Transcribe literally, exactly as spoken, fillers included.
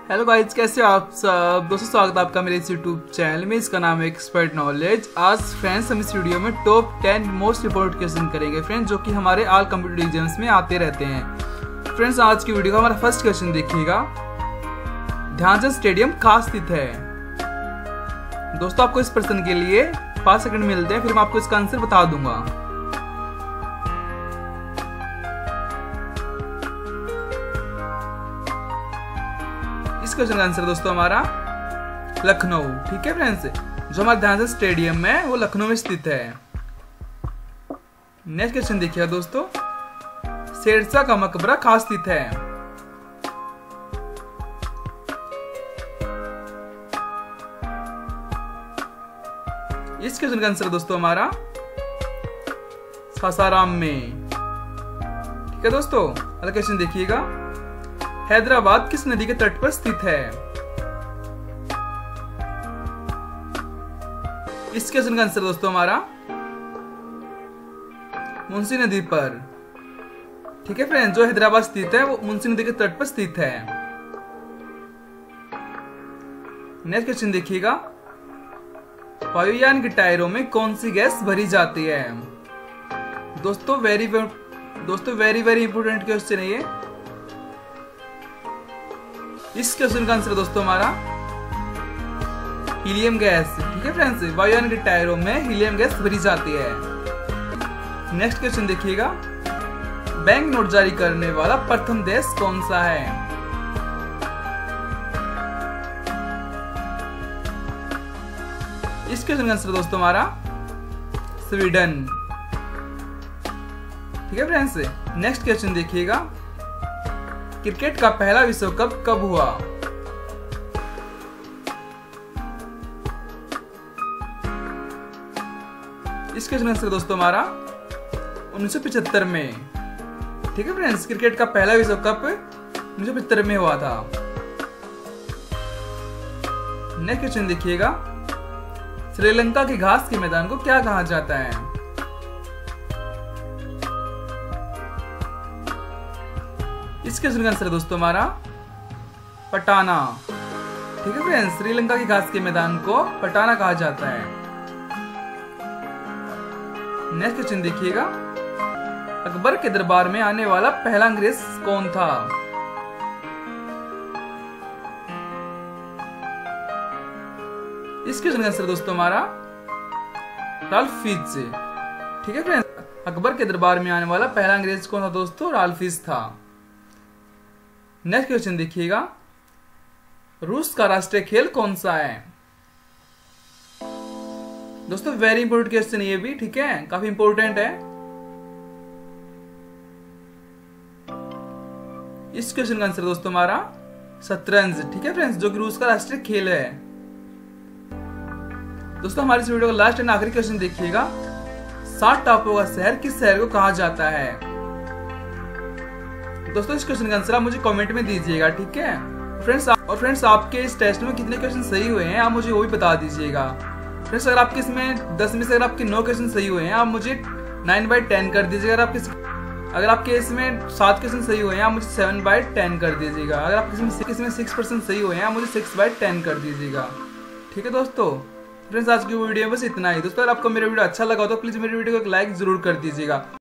Hello guys, कैसे हो आप सब। दोस्तों स्वागत है आपका मेरे इस यूट्यूब चैनल में। इसका नाम है एक्सपर्ट नॉलेज। आज फ्रेंड्स हम इस वीडियो में top ten most important question करेंगे फ्रेंड्स, जो कि हमारे ऑल कंप्यूटर एग्जाम्स में आते रहते हैं। फ्रेंड्स आज की वीडियो का हमारा फर्स्ट क्वेश्चन देखिएगा, ध्यानचंद स्टेडियम कहाँ स्थित है। दोस्तों आपको इस प्रश्न के लिए पाँच सेकंड मिलते हैं, फिर मैं आपको इसका आंसर बता दूंगा। इस क्वेश्चन का आंसर दोस्तों हमारा लखनऊ। ठीक है फ्रेंड्स, जो हमारा ध्यानचंद स्टेडियम है वो लखनऊ में स्थित है। नेक्स्ट क्वेश्चन देखिएगा दोस्तों, शेरशाह का मकबरा कहाँ स्थित है। इस क्वेश्चन का आंसर दोस्तों हमारा सासाराम में। ठीक है दोस्तों, अगला क्वेश्चन देखिएगा, हैदराबाद किस नदी के तट पर स्थित है। इस क्वेश्चन का आंसर दोस्तों हमारा मुंशी नदी पर। ठीक है फ्रेंड्स, जो हैदराबाद स्थित है वो मुंशी नदी के तट पर स्थित है। नेक्स्ट क्वेश्चन देखिएगा, वायुयान के टायरों में कौन सी गैस भरी जाती है। दोस्तों वेरी दोस्तों वेरी वेरी इंपोर्टेंट क्वेश्चन है ये। इस क्वेश्चन का आंसर दोस्तों हमारा हीलियम गैस। ठीक है फ्रेंड्स, वायुयान के टायरों में हीलियम गैस भरी जाती है। नेक्स्ट क्वेश्चन देखिएगा, बैंक नोट जारी करने वाला प्रथम देश कौन सा है। इस क्वेश्चन का आंसर दोस्तों हमारा स्वीडन। ठीक है फ्रेंड्स, नेक्स्ट क्वेश्चन देखिएगा, क्रिकेट का पहला विश्व कप कब हुआ। इस क्वेश्चन का आंसर दोस्तों हमारा उन्नीस सौ पचहत्तर में। ठीक है फ्रेंड्स, क्रिकेट का पहला विश्व कप उन्नीस सौ पचहत्तर में हुआ था। नेक्स्ट क्वेश्चन देखिएगा, श्रीलंका के घास के मैदान को क्या कहा जाता है। इस क्वेश्चन का आंसर दोस्तों हमारा पटाना। ठीक है फ्रेंड्स, श्रीलंका के घास के मैदान को पटाना कहा जाता है। नेक्स्ट क्वेश्चन देखिएगा, अकबर के दरबार में आने वाला पहला अंग्रेज कौन था। इस क्वेश्चन का आंसर दोस्तों हमारा राल्फ फिच। ठीक है फ्रेंड्स, अकबर के दरबार में आने वाला पहला अंग्रेज कौन था दोस्तों, राल्फ फिच था। नेक्स्ट क्वेश्चन देखिएगा, रूस का राष्ट्रीय खेल कौन सा है। दोस्तों वेरी इंपोर्टेंट क्वेश्चन ये भी। ठीक है, काफी इंपोर्टेंट है। इस क्वेश्चन का आंसर दोस्तों हमारा शतरंज। ठीक है फ्रेंड्स, जो कि रूस का राष्ट्रीय खेल है। दोस्तों हमारी इस वीडियो का लास्ट एंड आखिरी क्वेश्चन देखिएगा, सात टापुओं का शहर किस शहर को कहा जाता है। दोस्तों इस क्वेश्चन का आंसर आप मुझे कमेंट में दीजिएगा। ठीक है फ्रेंड्स, और फ्रेंड्स आपके इस टेस्ट में कितने क्वेश्चन सही हुए हैं आप मुझे वो भी बता दीजिएगा। फ्रेंड्स अगर आपके इसमें दस में से अगर आपके नौ क्वेश्चन सही हुए हैं आप मुझे नाइन बाई टेन कर दीजिएगा। अगर आपके अगर आपके इसमें सात क्वेश्चन सही हुए हैं आप मुझे सेवन बाई टेन कर दीजिएगा। अगर आपके इसमें इसमें सिक्स परसेंट सही हुए हैं आप मुझे सिक्स बाई टेन कर दीजिएगा। ठीक है दोस्तों, फ्रेंड्स आज की वीडियो में बस इतना ही। दोस्तों अगर आपको मेरा वीडियो अच्छा लगा तो प्लीज मेरी वीडियो को एक लाइक जरूर कर दीजिएगा।